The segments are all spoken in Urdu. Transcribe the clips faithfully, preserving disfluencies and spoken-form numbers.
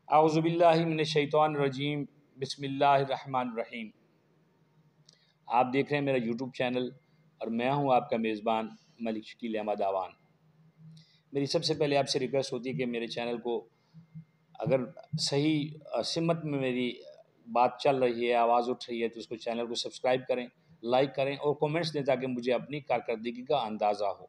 اعوذ باللہ من الشیطان الرجیم، بسم اللہ الرحمن الرحیم۔ آپ دیکھ رہے ہیں میرا یوٹیوب چینل اور میں ہوں آپ کا میزبان ملک شکیل احمد آوان۔ میری سب سے پہلے آپ سے ریکویسٹ ہوتی ہے کہ میرے چینل کو اگر صحیح سمت میں میری بات چل رہی ہے، آواز اٹھ رہی ہے، تو اس کو چینل کو سبسکرائب کریں، لائک کریں اور کومنٹس دیں تاکہ مجھے اپنی کارکردگی کا اندازہ ہو۔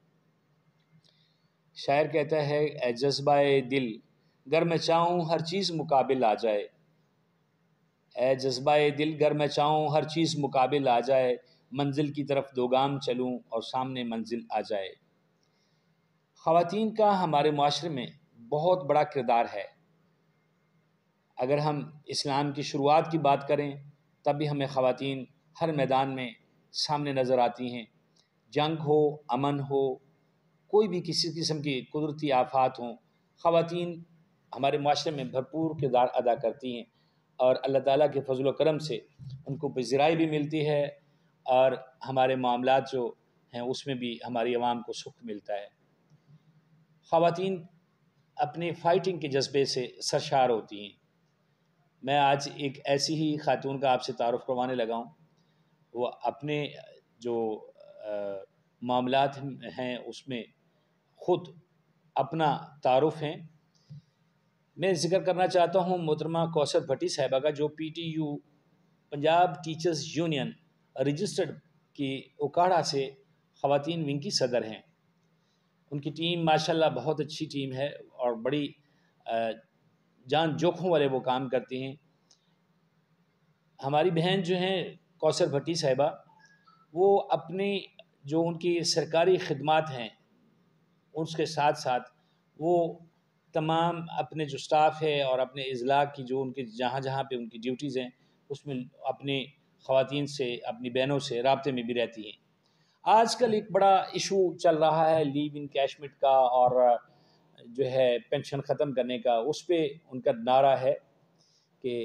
شاعر کہتا ہے، اے جذبہ دل گر میں چاہوں ہر چیز مقابل آ جائے، اے جذبہ دل گر میں چاہوں ہر چیز مقابل آ جائے، منزل کی طرف دو گام چلوں اور سامنے منزل آ جائے۔ خواتین کا ہمارے معاشرے میں بہت بڑا کردار ہے۔ اگر ہم اسلام کی شروعات کی بات کریں تب بھی ہمیں خواتین ہر میدان میں سامنے نظر آتی ہیں۔ جنگ ہو، امن ہو، کوئی بھی کسی قسم کی قدرتی آفات ہوں، خواتین ہمارے معاشرے میں بھرپور کردار ادا کرتی ہیں اور اللہ تعالیٰ کے فضل و کرم سے ان کو پذیرائی بھی ملتی ہے اور ہمارے معاملات جو ہیں اس میں بھی ہماری عوام کو سکھ ملتا ہے۔ خواتین اپنے فائٹنگ کے جذبے سے سرشار ہوتی ہیں۔ میں آج ایک ایسی ہی خاتون کا آپ سے تعارف کروانے لگا ہوں۔ وہ اپنے جو معاملات ہیں اس میں خود اپنا تعارف ہیں۔ میں ذکر کرنا چاہتا ہوں محترمہ کوثر بھٹی صاحبہ کا، جو P T U Punjab teachers union registered کی اکاڑا سے خواتین ونگ کی صدر ہیں۔ ان کی ٹیم ماشاءاللہ بہت اچھی ٹیم ہے اور بڑی جان جوکھوں والے وہ کام کرتی ہیں۔ ہماری بہن جو ہیں کوثر بھٹی صاحبہ، وہ اپنی جو ان کی سرکاری خدمات ہیں اس کے ساتھ ساتھ وہ تمام اپنے جو سٹاف ہے اور اپنے اضلاع کی جو ان کے جہاں جہاں پہ ان کی ڈیوٹیز ہیں اس میں اپنی خواتین سے، اپنی بہنوں سے رابطے میں بھی رہتی ہیں۔ آج کل ایک بڑا ایشو چل رہا ہے لیو انکیشمنٹ کا اور جو ہے پینشن ختم کرنے کا۔ اس پہ ان کا نعرہ ہے کہ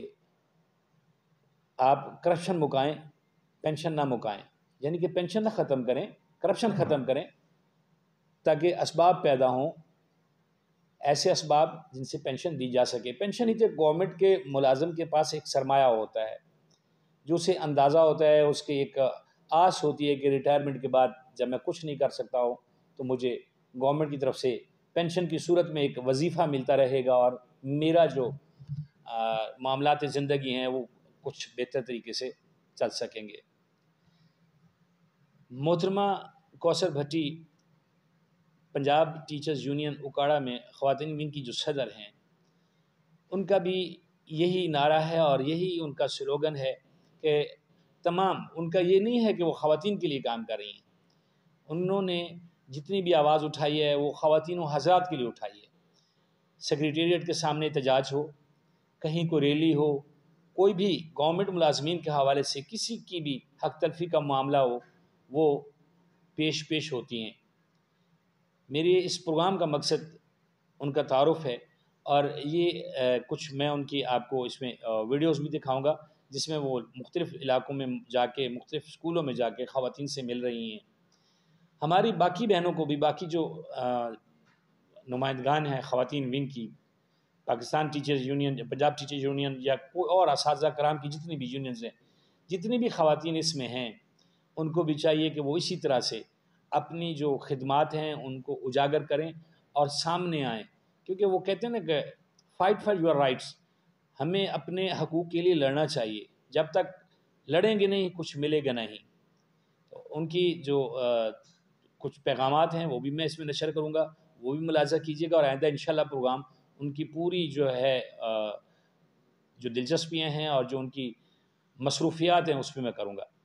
آپ کرپشن مکائیں، پینشن نہ مکائیں، یعنی کہ پینشن نہ ختم کریں، کرپشن ختم کریں تاکہ اسباب پیدا ہوں، ایسے اسباب جن سے پینشن دی جا سکے۔ پینشن ہی تو گورنمنٹ کے ملازم کے پاس ایک سرمایہ ہوتا ہے جو اسے اندازہ ہوتا ہے، اس کی ایک آس ہوتی ہے کہ ریٹائرمنٹ کے بعد جب میں کچھ نہیں کر سکتا ہوں تو مجھے گورنمنٹ کی طرف سے پینشن کی صورت میں ایک وظیفہ ملتا رہے گا اور میرا جو معاملات زندگی ہیں وہ کچھ بہتر طریقے سے چل سکیں گے۔ محترمہ کوثر بھٹی پنجاب ٹیچرز یونین اکاڑا میں خواتین ونگ کی جو صدر ہیں، ان کا بھی یہی نعرہ ہے اور یہی ان کا سلوگن ہے کہ تمام ان کا یہ نہیں ہے کہ وہ خواتین کے لیے کام کر رہی ہیں، انہوں نے جتنی بھی آواز اٹھائی ہے وہ خواتین و حضرات کے لیے اٹھائی ہے۔ سیکریٹریٹ کے سامنے احتجاج ہو، کہیں کوئی ریلی ہو، کوئی بھی گورنمنٹ ملازمین کے حوالے سے کسی کی بھی حق تلفی کا معاملہ ہو، وہ پیش پیش ہوتی ہیں۔ میری اس پروگرام کا مقصد ان کا تعارف ہے اور یہ کچھ میں ان کی آپ کو اس میں ویڈیوز بھی دکھاؤں گا جس میں وہ مختلف علاقوں میں جا کے، مختلف اسکولوں میں جا کے خواتین سے مل رہی ہیں۔ ہماری باقی بہنوں کو بھی، باقی جو نمائندگان ہیں خواتین ونگ کی، Pakistan teachers union, Punjab teachers union یا کوئی اور اساتذہ کرام کی جتنی بھی یونینز ہیں، جتنی بھی خواتین اس میں ہیں، ان کو بھی چاہیے کہ وہ اسی طرح سے اپنی جو خدمات ہیں ان کو اجاگر کریں اور سامنے آئیں، کیونکہ وہ کہتے ہیں نا کہ فائٹ فار یور رائٹس، ہمیں اپنے حقوق کے لیے لڑنا چاہیے، جب تک لڑیں گے نہیں کچھ ملے گا نہیں۔ تو ان کی جو کچھ پیغامات ہیں وہ بھی میں اس میں نشر کروں گا، وہ بھی ملاحظہ کیجیے گا اور آئندہ انشاءاللہ پروگرام ان کی پوری جو ہے جو دلچسپیاں ہیں اور جو ان کی مصروفیات ہیں اس پہ میں کروں گا۔